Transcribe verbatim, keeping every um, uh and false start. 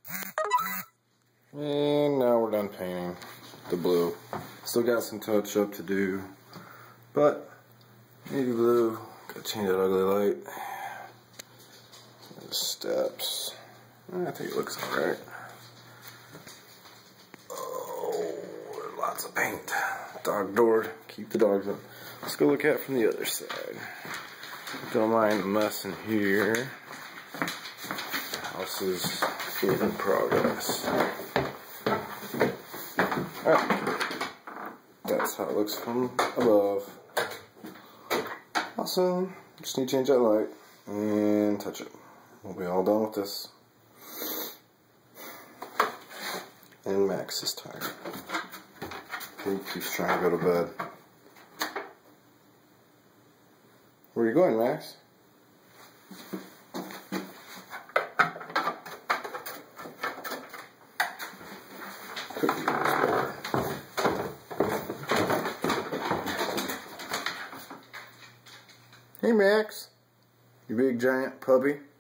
And now we're done painting the blue. Still got some touch up to do, but navy blue, gotta change that ugly light. The steps, I think it looks alright. Oh, lots of paint. Dog door, keep the dogs up. Let's go look at it from the other side. Don't mind the mess in here. House is in progress. Alright, that's how it looks from above. Awesome. Just need to change that light and touch it. We'll be all done with this. And Max is tired. He keeps trying to go to bed. Where are you going, Max? Hey, Max. You big giant puppy.